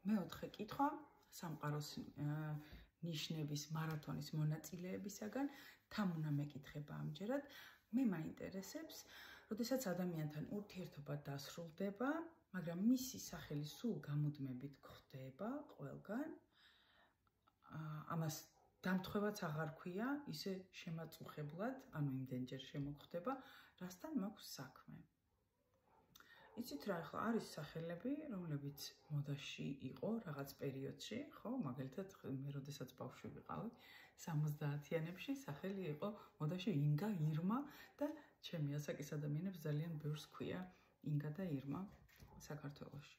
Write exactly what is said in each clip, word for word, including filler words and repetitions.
მეოთხე კითხვა სამყაროს ნიშნების მარათონის მონაწილეებისაგან თან უნდა მეკითხება ამჯერად. მე მაინტერესებს, როდესაც ადამიანთან ურთიერთობა დასრულდება, მაგრამ მისი სახელი სულ გამუდმებით გვხვდება ყველგან. ამას დამთხევაც აღარ ქვია, ისე შემაწუხებლად, ანუ იმდენჯერ შემოგხვდება, რასთან მაქვს საქმე. იცით რა, ახლა არის სახელები, რომლებიც მოდაში იყო რაღაც პერიოდში, ხო, მაგალითად, მე როდესაც ბავშვი ვიყავი, სამოცდაათიანებში სახელი იყო მოდაში ინგა, ირმა და ჩემი ასაკის ადამიანებს ძალიან ბევრს ქვია ინგა და ირმა საქართველოში.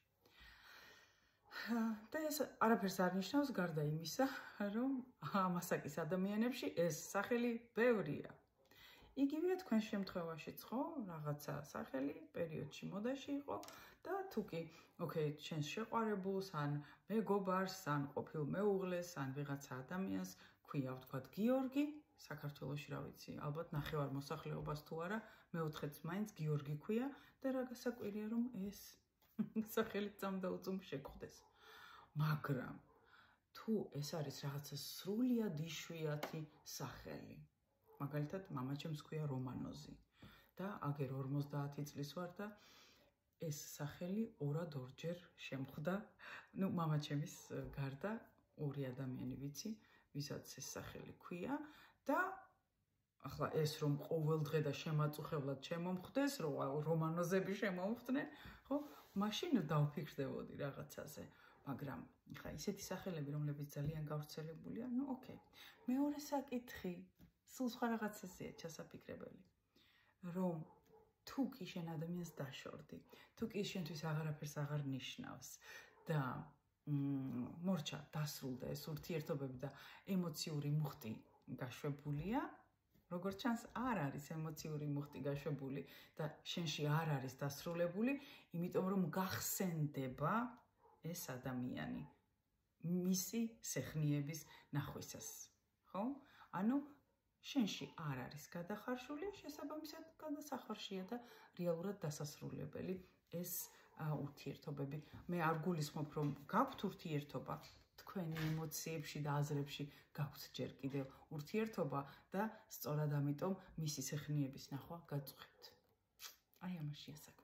და ეს არაფერს არ ნიშნავს გარდა იმისა, რომ ამ ასაკის ადამიანებში ეს სახელი ბევრია. იგივეა თქვენს შემთხვევაშიც, ხო? რაღაცა სახელი პერიოდში მოდაში იყო და თუკი, ოკეი, ჩვენს შეყვარებულს, ან მეგობარს, ან ყოფილ მეუღლეს, ან ვიღაცა ადამიანს ქვია, ვთქვათ, გიორგი, საქართველოში რა ვიცი, ალბათ ნახევარ მოსახლეობას თუ არა, მეოთხეც მაინც გიორგი ქვია და რა გასაკვირია, რომ ეს სახელი წამდაუწუმ შეგხვდეს. მაგრამ თუ ეს არის რაღაცა სრულიად იშვიათი სახელი, მაგალითად, მამაჩემს ქვია რომანოზი და აგერ ორმოცდაათი წლის ვარ და ეს სახელი ორად ორჯერ შემხვდა, ну, მამაჩემის გარდა ორი ადამიანი ვიცი, ვისაც ეს სახელი ქვია და ახლა ეს რომ ყოველდღე და შემაწუხებლად შემომხვდეს, რომ რომანოზები შემომხვდნენ, ხო? მაშინ დავფიქრდებოდი რაღაცაზე. მაგრამ ხა ისეთი სახელები, რომლებიც ძალიან გავრცელებულია, ну, ოკეი. მეორე საკითხი სულ სხვა რაღაცაზეა ჩასაფიქრებელი. რომ თუ კი შენ ადამიანს დაშორდი, თუ კი შენთვის აღარაფერს აღარ ნიშნავს და მორჩა დასრულდა ეს ურთიერთობები და ემოციური მუხტი გაშვებულია, როგორც ჩანს, არ არის ემოციური მუხტი გაშვებული და შენში არ არის დასრულებული, იმიტომ რომ გახსენდება ეს ადამიანი მისი სეხნიების ნახვისას, ხო? ანუ შენში არ არის გადახარშული, შესაბამისად გადასახარშია და რეალურად დასასრულებელი ეს ურთიერთობები. მე არ გულისხმობ, რომ გაქვთ ურთიერთობა, თქვენი ემოციებში და აზრებში გაქვთ ჯერ კიდევ ურთიერთობა და სწორად ამიტომ მისი სეხნიების ნახვა გაწუხებთ. აი ამაშია საქმე.